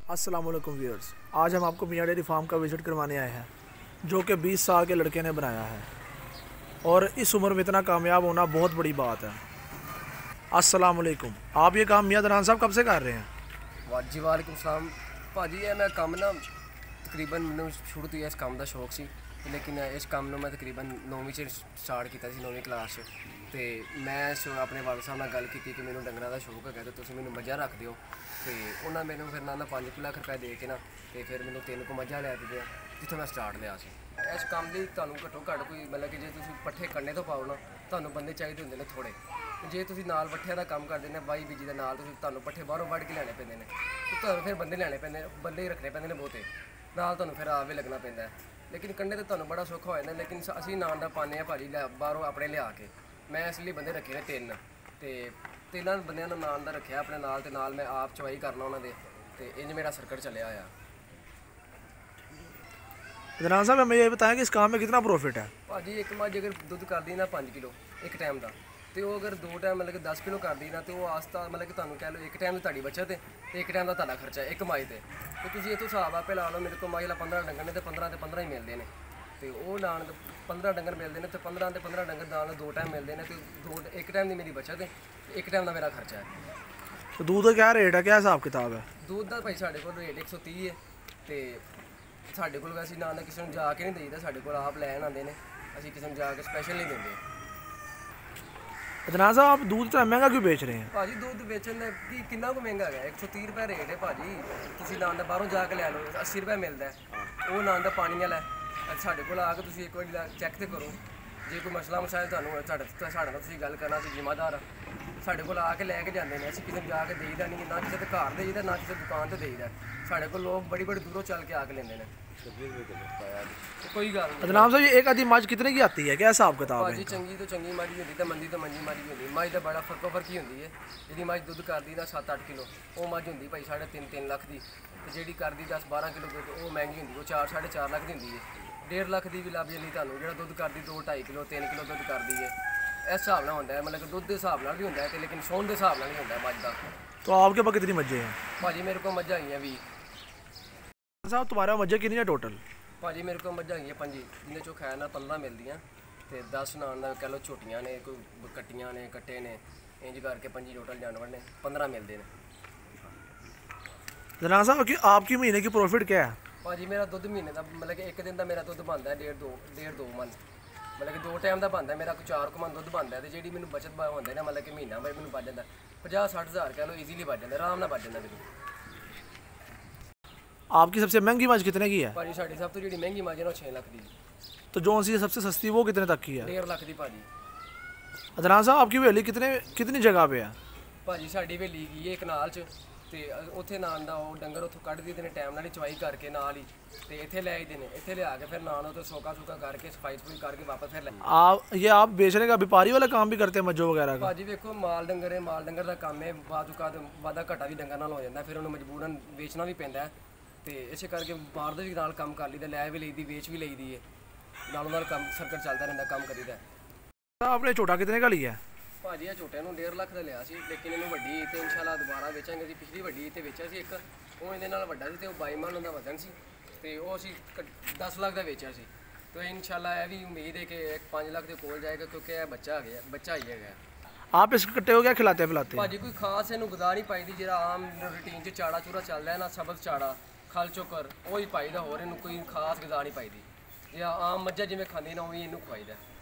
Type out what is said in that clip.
अस्सलाम वालेकुम व्यूअर्स, आज हम आपको मियां डेयरी फार्म का विज़िट करवाने आए हैं जो कि 20 साल के लड़के ने बनाया है और इस उम्र में इतना कामयाब होना बहुत बड़ी बात है। अस्सलाम वालेकुम, आप ये काम मियां दरान साहब कब से कर रहे हैं? जी वालेकुम सलाम भाजी। ये मैं काम ना तकरीबन मैं शुरू तो इस काम का शौक सी, लेकिन इस काम मैं तकरीबन 9वीं स्टार्ट किया 9वीं क्लास तो मैं अपने वाल साहब नाल गल की कि मैंने डंगरां का शौक है तो मैंने मझां रख दिओ। तो उन्होंने मैंने फिर ना 5 लाख रुपये दे के ना तो फिर मैंने 3 को मझां लै दित्तियां जित्थों मैं स्टार्ट लिया सी। इस काम की तुहानूं घट्टो घट्ट कोई मतलब कि जे तुसीं पट्ठे कन्ने तो पाओ ना तुहानूं बंदे चाहिए होंदे ने थोड़े, जे तुसीं नाल पट्ठियां दा काम करदे ने बाई बीजी दे नाल तुहानूं पट्ठे बाहरों वढ़ के लैणे पैंदे ने ते तुहानूं फिर बंदे लैणे पैंदे बंदे ही रखने पैंदे ने बहुते नाल तुहानूं फिर आप भी लगना पैंदा है। लेकिन कन्ने तो तुहानूं बड़ा सौखा हो जांदा, लेकिन असीं नान दा पाने आ भाजी बाहरों अपने लिया के। मैं इसलिए बंदे रखे ने 3 ते 3 बंदियां दा नान दा रखिया अपने नाल ते नाल मैं आप चवाई करना उन्हां दे ते इंज मेरा सर्कट चलिया आ। दरान साहब हमें ये बताएं कि इस काम में कितना प्रॉफिट है? भाजी एक मझ अगर दुद्ध कर दी ना 5 किलो एक टाइम का तो वो अगर 2 टाइम मतलब कि 10 किलो कर दी ना तो वो आस्ता मतलब कि तुहानूं कह लो एक टाइम की बचत है तो एक टाइम का तुहाडा खर्चा एक मझ ते तुसीं इत्थों हिसाब आपे ला लो। मेरे को मझ 15 डंगर ने तो 15 ही मिलते हैं तो वो नान 15 डंगर मिलते हैं तो 15 डंगर दाल 2 टाइम मिलते हैं तो एक टाइम की मेरी बचत है एक टाइम का मेरा खर्चा है। तो दूध का क्या रेट है, क्या हिसाब किताब है? दूध का भाई साढ़े को रेट 130 है तो साढ़े को वैसे ना किसी को जाके नहीं देईदा, साढ़े को आप लैन आते हैं, असीं किसी को जाके स्पैशल नहीं देंगे। दरान साहब आप दूध इतना महंगा क्यों बेच रहे हैं? भाजी दूध बेचने की कितना को महंगा है, 130 रुपये रेट है भाजी। तुसीं नान दा बाहरों जाके लै लो 80 रुपये मिलता है, वो नान दा पानी वाला साढ़े को आके तुसीं एक बार चैक तो करो। जे कोई मसला मसाइल तुहानूं साढ़े नाल तुसीं गल करना असीं जिम्मेदार साढ़े को आके लैके जाते हैं, असीं किसी जाके देईदा नहीं, ना किसी के घर देईदा ना किसी दुकान ते देईदा। साढ़े को लोग बड़ी बड़ी दूरों चल के आके लेंदे ने। कोई गल नहीं दरान साहब, ये एक आधी मझ कितने की आती है, क्या हिसाब किताब है? भाजी चंगी तो चंगी मझ भी होंदी तो मंदी तो मंदी मझ भी होंदी। मझ तो बड़ा फर्को फर्क ही होंदी है। जी मझ दुद्ध करदी ना 7-8 किलो वो मझ होंदी भाई 3.5 लाख की, तो जी करदी 10-12 किलो दुद्ध वो महंगी होंदी, वो 4-4.5 लाख की होंदी है। 1.5 लाख की भी लभ जानी तुहानूं जो दुद्ध करदी 2-2.5 किलो 3 किलो दुद्ध करदी है। इस हिसाब नाल होंदा है, मतलब कि दुद्ध के हिसाब नाल भी होंदा है लेकिन सोन के हिसाब नाल नहीं होंदा मझ का। तो आपके पास कितनी मझें हैं? भाजी मेरे को मझां आई हैं 20। साहब तुम्हारा मझें कितनी है टोटल? भाजी मेरे को मझां आई 5 जिन्हें चो खैर ना 15 मिलदियां ते 10 नान दा कह लो छोटियां ने, कोई कट्टियां ने कट्टे ने, इंज करके 5 टोटल जानवर ने 15 मिलते हैं। दरान साहब कि आपकी महीने की प्रॉफिट क्या है? भाजी मेरा दुद्ध महीने का मतलब कि एक दिन का मेरा दुद्ध बनता है 1.5-2 मन, मतलब कि 2 टाइम का बनता है मेरा, कोई 4 मन दुद्ध बनता है। तो जी मैंने बचत होंगे ना मतलब कि महीना भाई मैंने बच जाता 50-60 हज़ार कह लो ईजीली बच जाता, आराम नाल बच जाता मेरे। आपकी सबसे महंगी मझ कितने की है? भाजी साड़ी सब तो जी महंगी मझ है ना 6 लाख की। तो जो सी सबसे सस्ती वो कितने तक की है? 1.5 लाख की भाजी। दरान साहब आपकी हवेली कितनी जगह पे है? भाजी साड़ी हवेली की है कनाल च, तो उत्थे नान दा वो डंगर उत्थों कढ़ दिंदे ने टाइम नाल ही चवाई करके नाल ही ते इत्थे ले आइदे ने, इत्थे लिया के फिर नान उत्थे सोका करके सफाई करके वापस फिर आप बेचने का व्यापारी वाला काम भी करते हैं मज्जों वगैरह का? भाजी देखो माल डंगर है, माल डंगर का काम है, वादा घाटा भी डंगर नाल हो जाता, फिर उन्हें मजबूरन बेचना भी पैंदा है। तो इस करके बाहर दे भी नाल काम कर लीदा, लै भी लईदी बेच भी लईदी है, नालों नाल काम सर्कट चलता रहिंदा काम करीदा। आपने छोटा कितने का लिया है? भाजी ये छोटे 1.5 लाख का लिया सी, लेकिन इन्हू वड्डी तो इंशाल्लाह दोबारा बेचांगे। असीं पिछली वड्डी तो बेचा सी एक, वो इहदे नाल वड्डा सी ते 22 मन उहदा वजन सी ते वो असीं 10 लाख का बेचा सी। तो इंशाल्लाह यह भी उम्मीद है कि 5 लाख के कोल जाएगा क्योंकि यह बच्चा ही है। आप इस कट्टे को क्या खिलाते पिलाते हैं? भाजी कोई खास इनू गदा नहीं पाई दी, जो आम रूटीन च चाड़ा चूड़ा चलता है ना, सबक चाड़ा खल चोकर वो ही पाई दा, होर इनू कोई खास गदा नहीं पाई दी। जे आम मज्झां जिवें खांदी ना उवें इनू खवाई दा।